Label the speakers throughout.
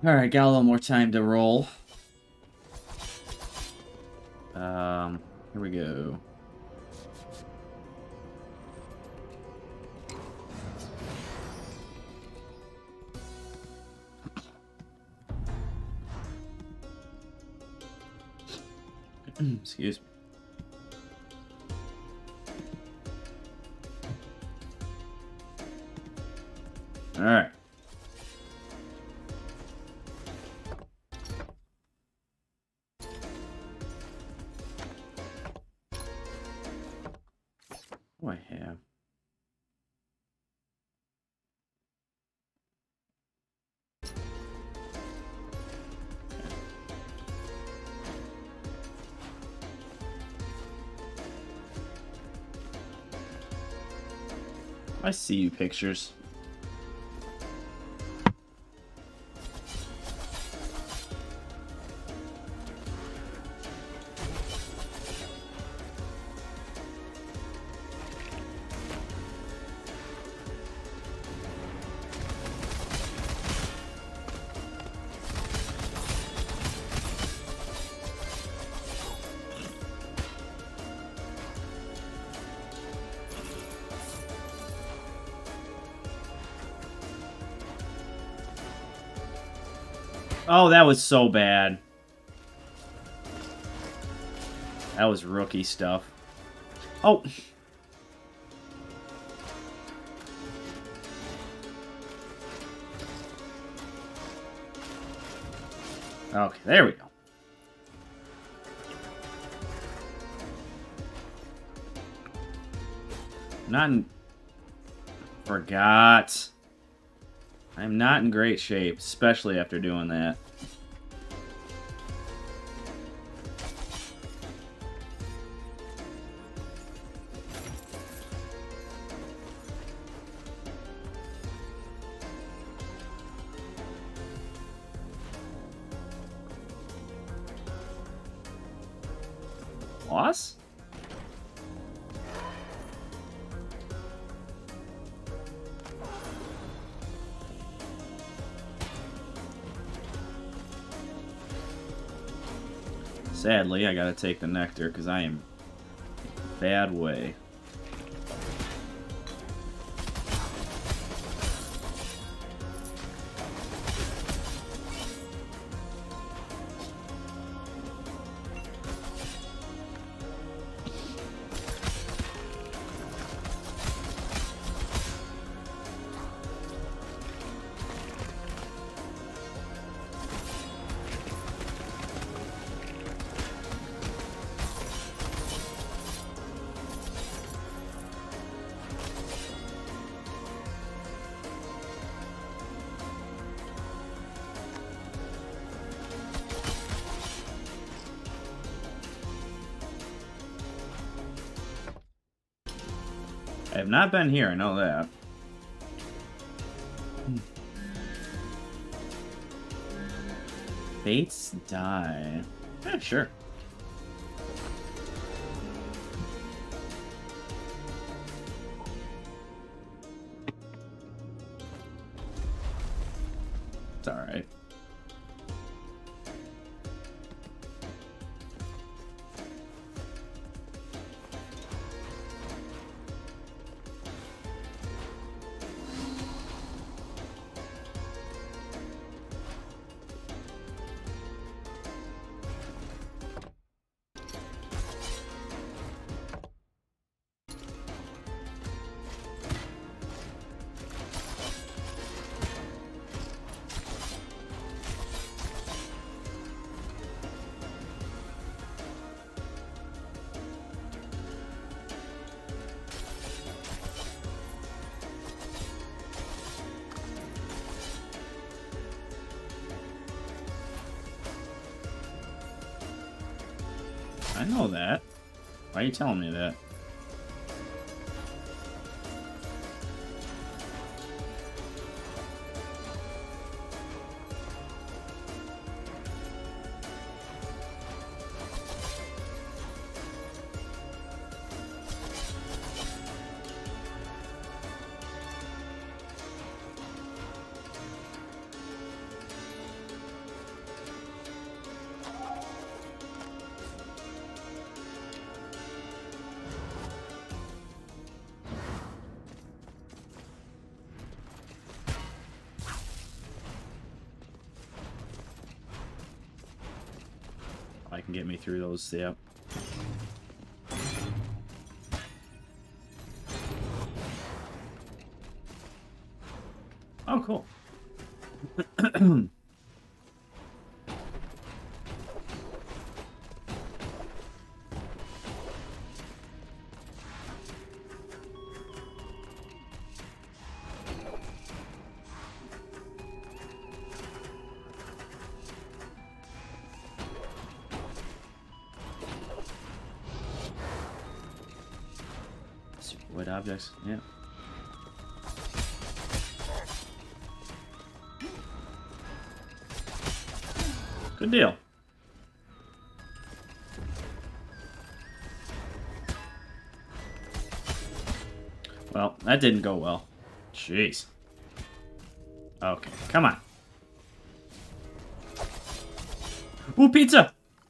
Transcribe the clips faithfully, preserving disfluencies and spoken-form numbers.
Speaker 1: Alright, got a little more time to roll. Um, here we go. Excuse me. Alright. What do I have? I see you pictures. Oh, that was so bad. That was rookie stuff. Oh. Okay, there we go. Not in... Forgot. I'm not in great shape, especially after doing that. Loss? Sadly, I gotta take the nectar because I am bad way. I have not been here, I know that. Fates die. Yeah, sure. It's alright. I know that. Why are you telling me that? can get me through those, yeah. Oh, cool. What objects? Yeah. Good deal. Well, that didn't go well. Jeez. Okay, come on. Ooh, pizza!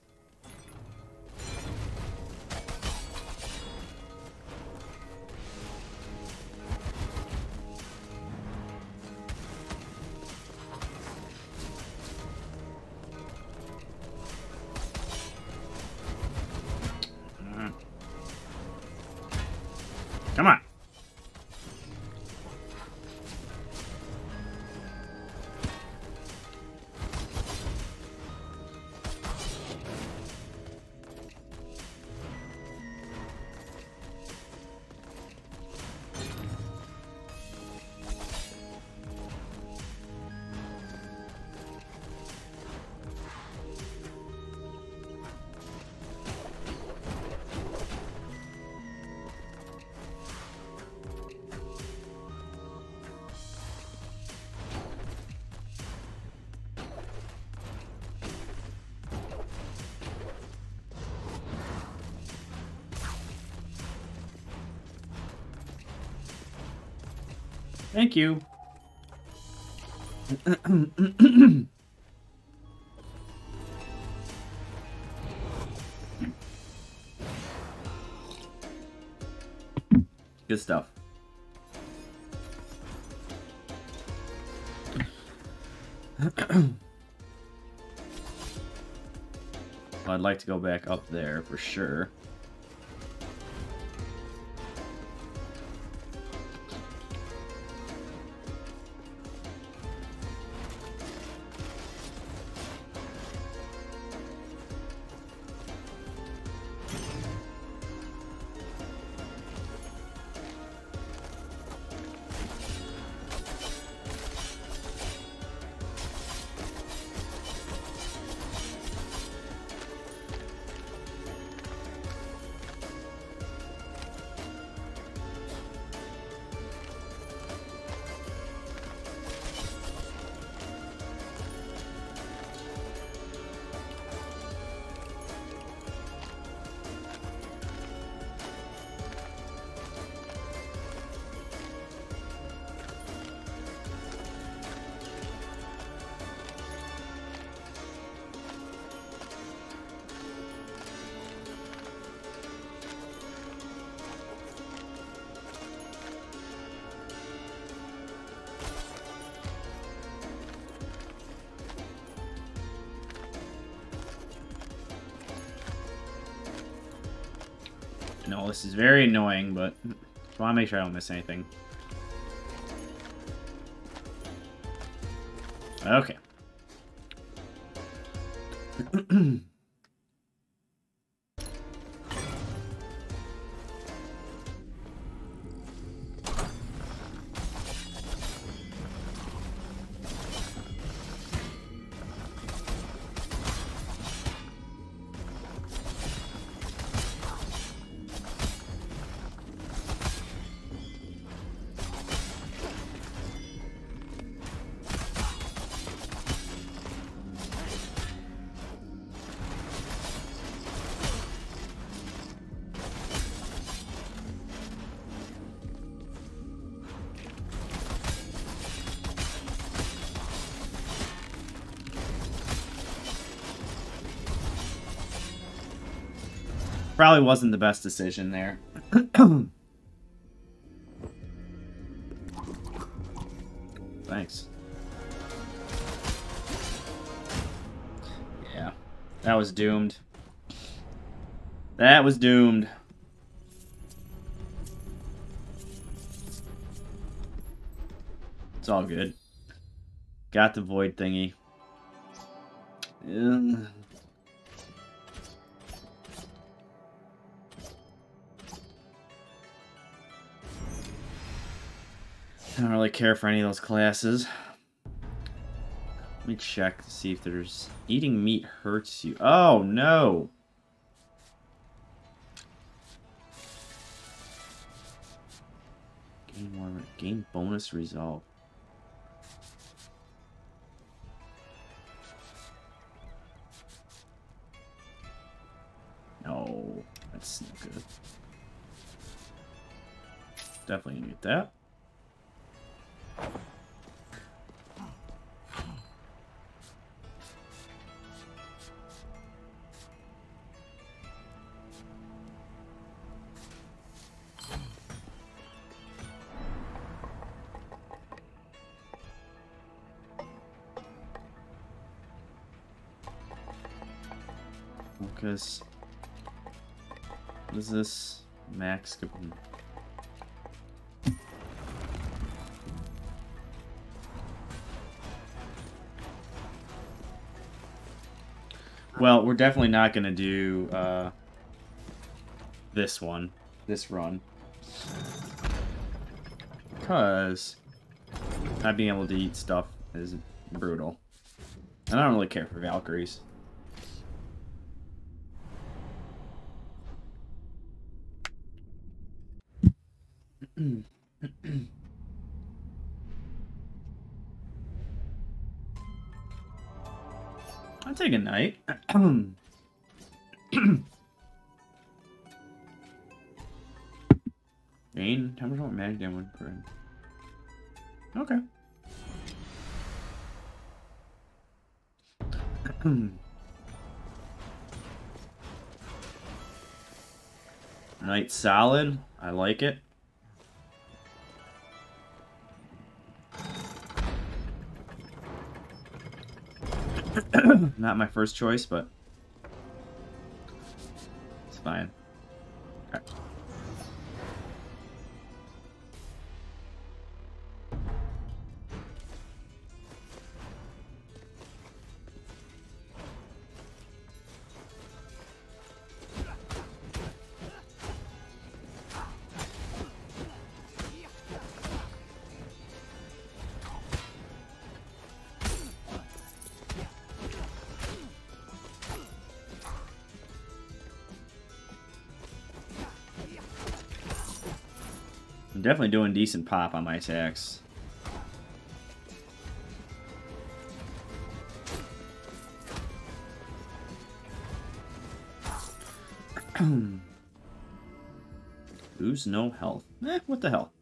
Speaker 1: Come on. Thank you. Good stuff. Well, I'd like to go back up there for sure. No, this is very annoying, but I want to make sure I don't miss anything. Okay. Probably wasn't the best decision there. Thanks. Yeah, that was doomed. That was doomed. It's all good. Got the void thingy. Ugh. I don't really care for any of those classes. Let me check to see if there's... Eating meat hurts you. Oh, no! Gain more... Gain bonus resolve. No, that's not good. Definitely gonna get that. Focus. What is this? Max. Well, we're definitely not going to do uh, this one, this run. Because not being able to eat stuff is brutal. And I don't really care for Valkyries. I'll take a night. Gain ten percent magic damage per. Okay. Night solid. I like it. Not my first choice, but it's fine. Okay. I'm definitely doing decent pop on my attacks. Lose no health. Eh, what the hell?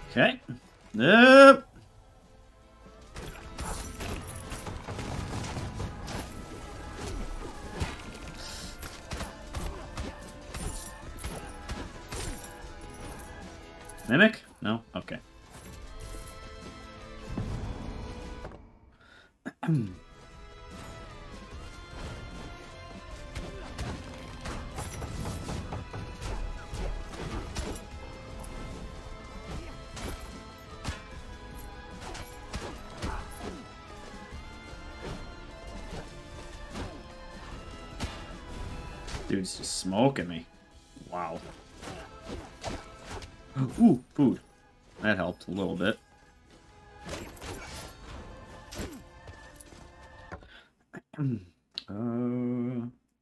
Speaker 1: Okay. Yep. Mimic? No? Okay. Dude's just smoking me. Wow. Ooh, food. That helped a little bit. uh...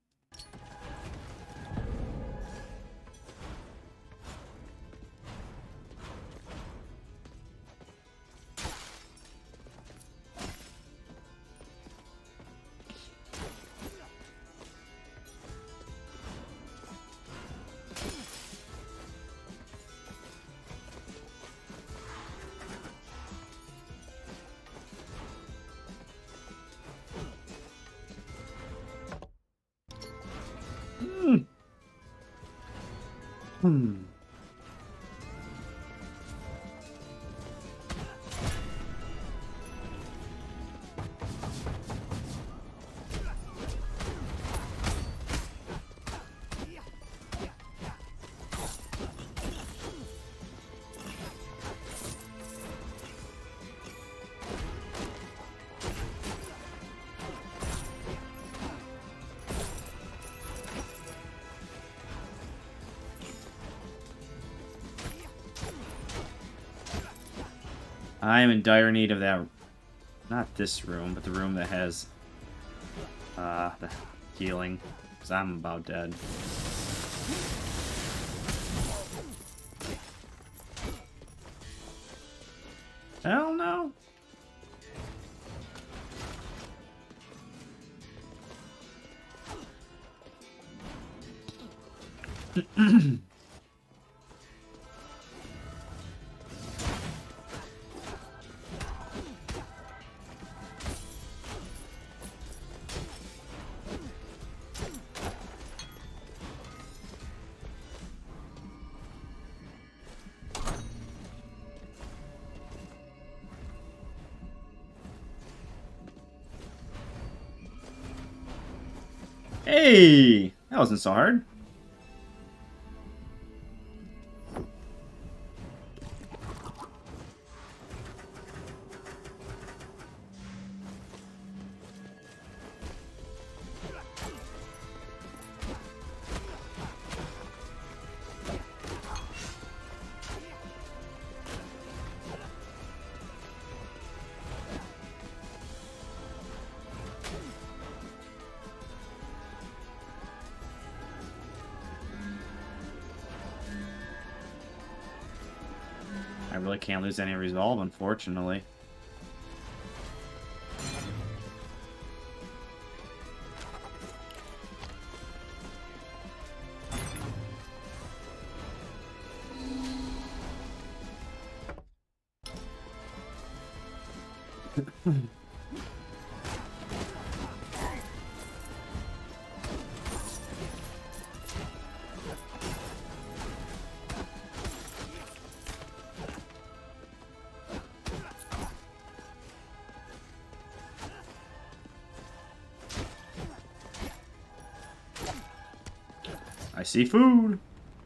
Speaker 1: Hmm. Hmm. I am in dire need of that. Not this room, but the room that has uh, the healing. Because I'm about dead. Hell no. Hey! That wasn't so hard. I really can't lose any resolve, unfortunately. I see food.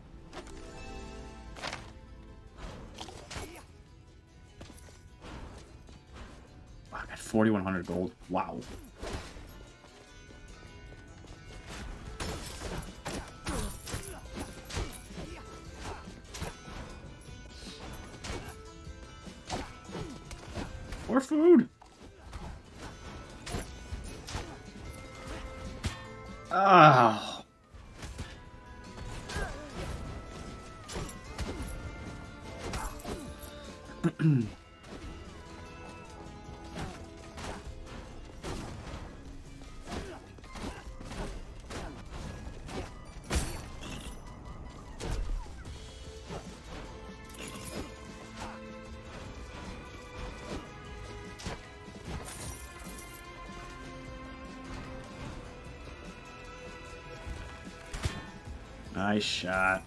Speaker 1: Wow, I got forty-one hundred gold. Wow. More food. Ah. Nice shot.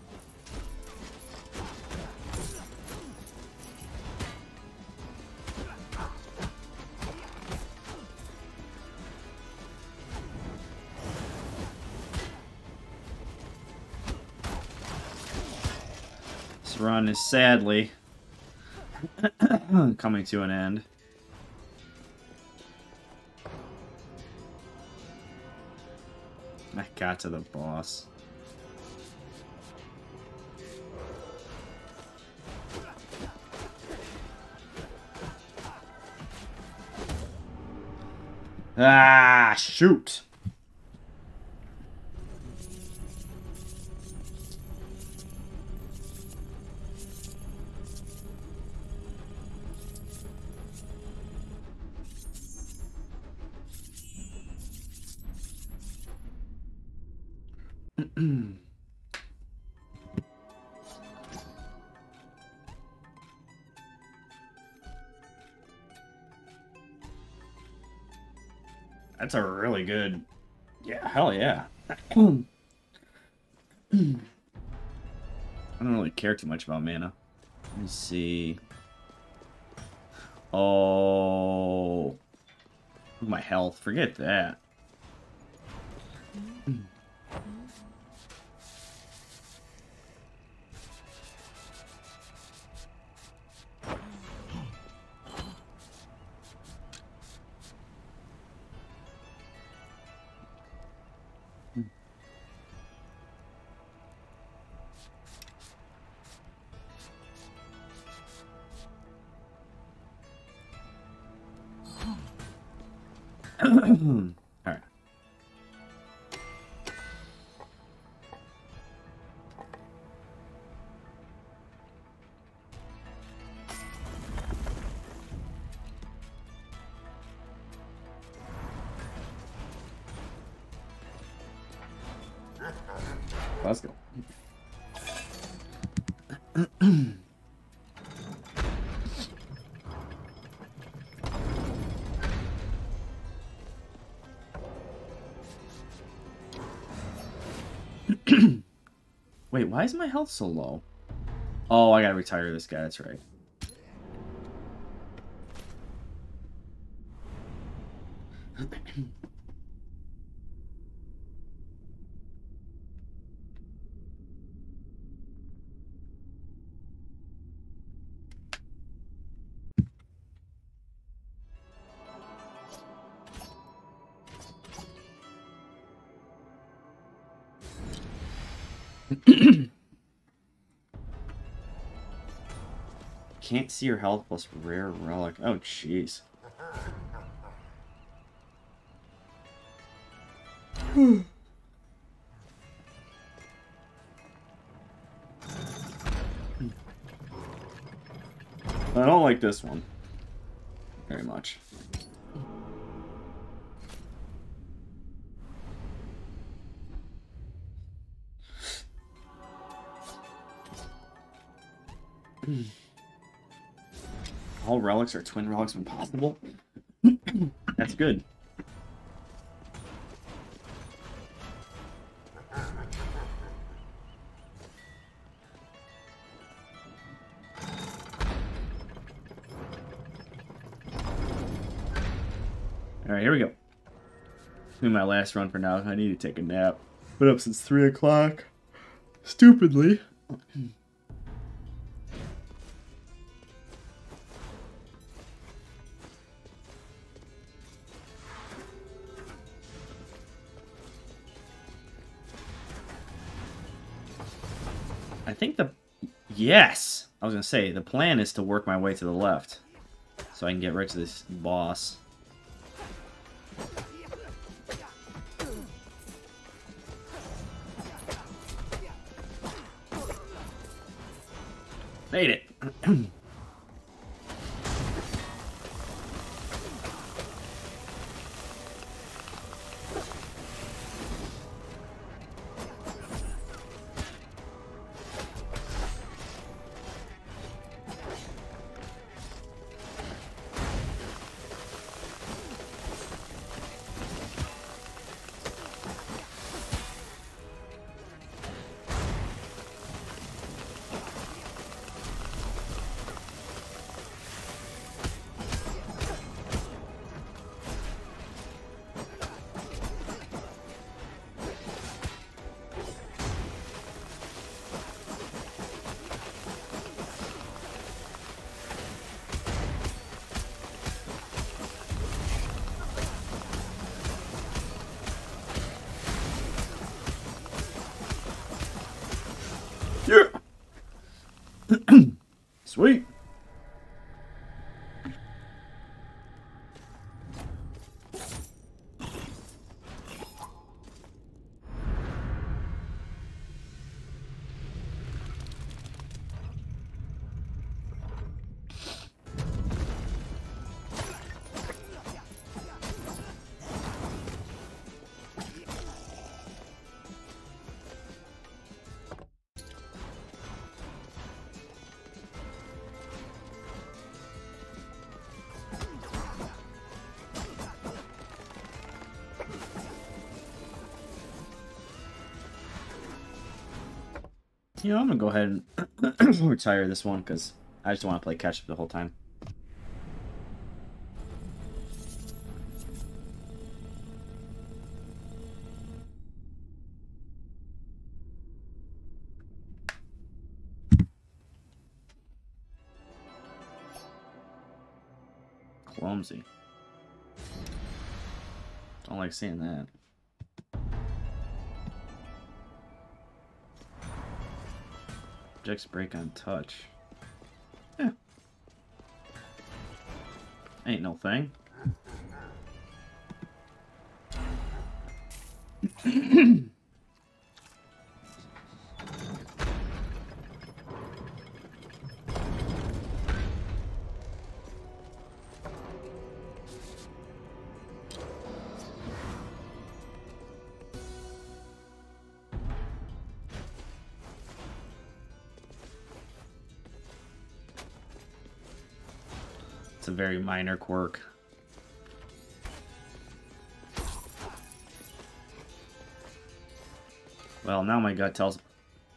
Speaker 1: This run is sadly coming to an end. I got to the boss. Ah, shoot. That's a really good... Yeah, hell yeah. I don't really care too much about mana. Let me see. Oh... My health. Forget that. Alright. Let's go. Wait, why is my health so low? Oh, I gotta retire this guy, that's right. Can't see your health plus rare relic. Oh, jeez. I don't like this one very much. All relics are twin relics when possible. That's good. Alright, here we go. This is my last run for now. I need to take a nap. Been up since three o'clock. Stupidly. I think the... Yes! I was going to say, the plan is to work my way to the left. So I can get right to this boss. Made it! You know, I'm gonna go ahead and retire this one because I just want to play catch up the whole time. Clumsy. Don't like seeing that. Objects break on touch. Yeah. Ain't no thing. It's a very minor quirk. Well, now my gut tells...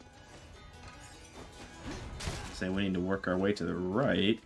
Speaker 1: Say we need to work our way to the right.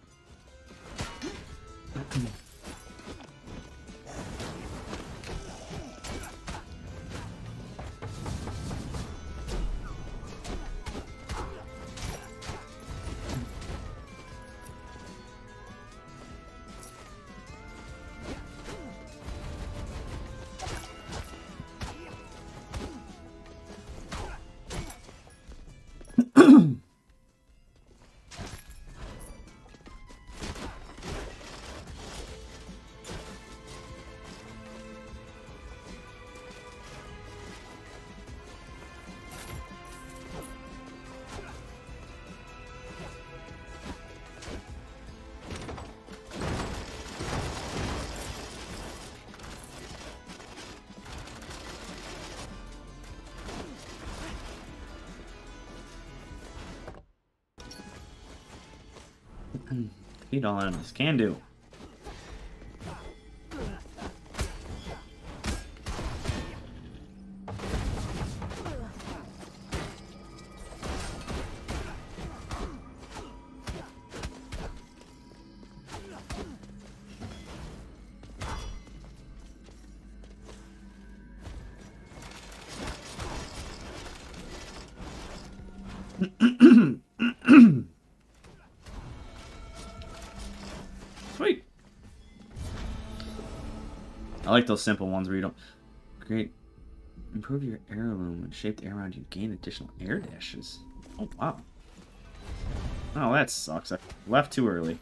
Speaker 1: Feed all enemies. Can do. Sweet. I like those simple ones where you don't... Great. Improve your heirloom and shape the air around you. Gain additional air dashes. Oh, wow. Oh, that sucks. I left too early.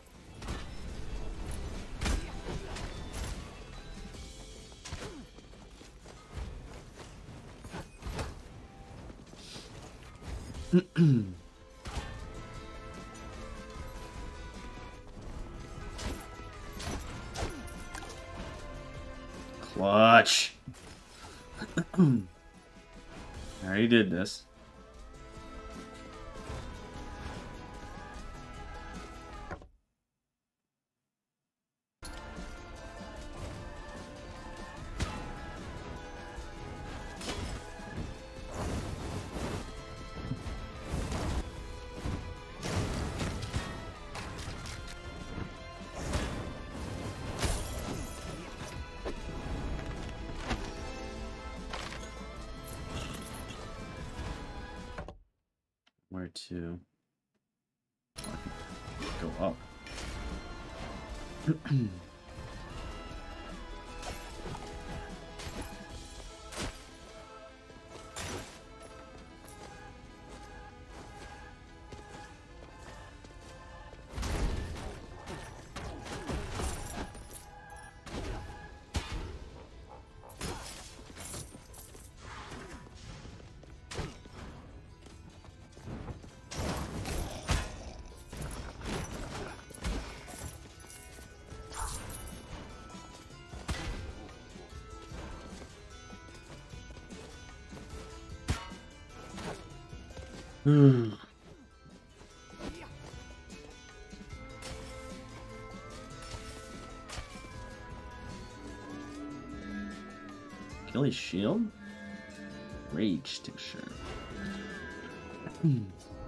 Speaker 1: Clutch. I already did this. Where to? Go up. Hmm. Achilles shield? Rage tincture.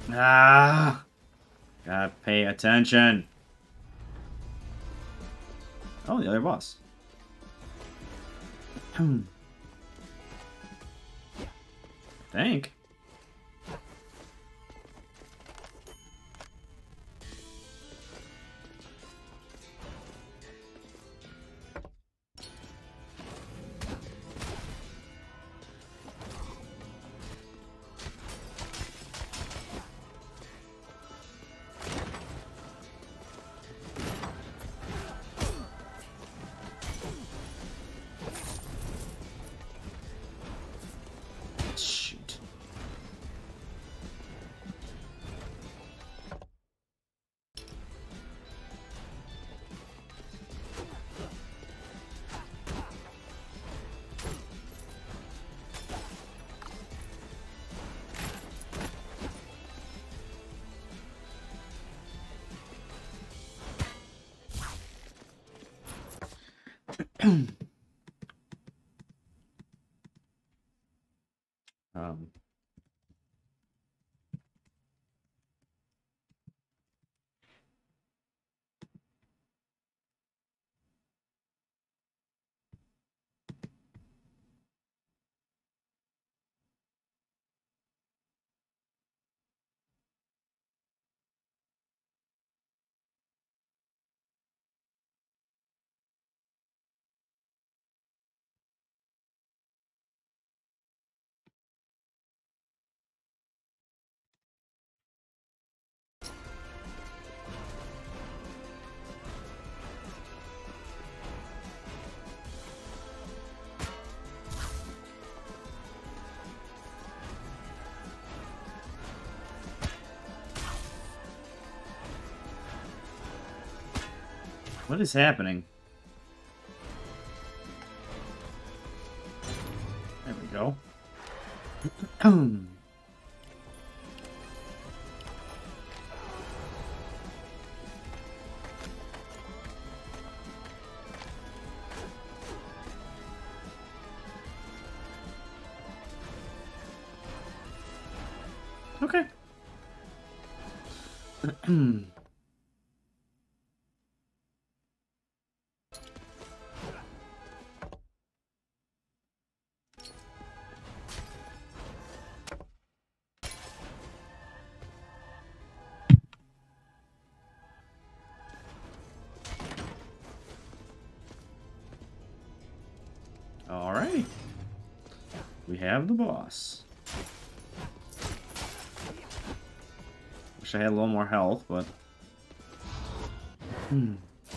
Speaker 1: Ah! Gotta pay attention. Oh, the other boss. Hmm. Think. Shoot. um. What is happening? There we go. Okay. Alright. We have the boss. Wish I had a little more health, but... Hmm.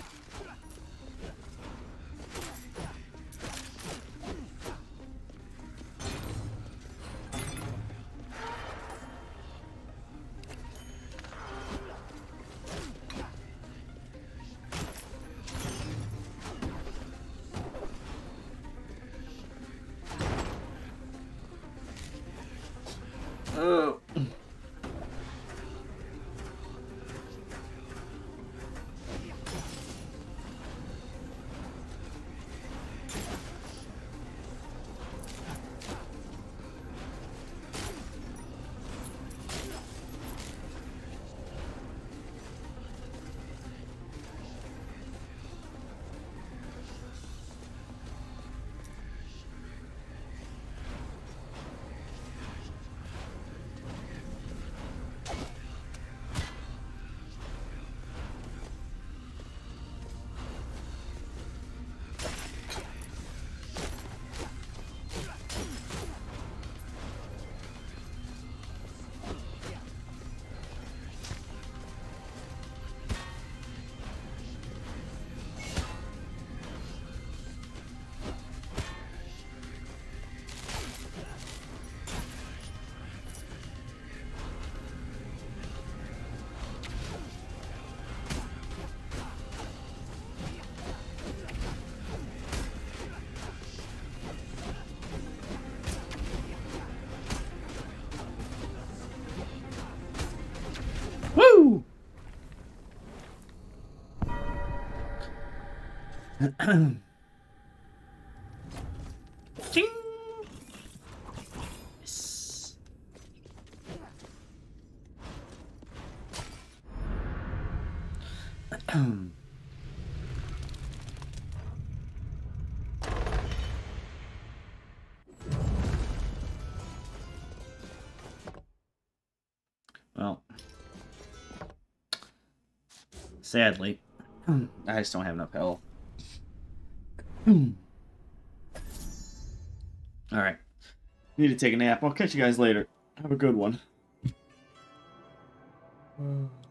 Speaker 1: Oh. Woo! Ching! Yes. Well, sadly, I just don't have enough health. Alright. Need to take a nap. I'll catch you guys later. Have a good one.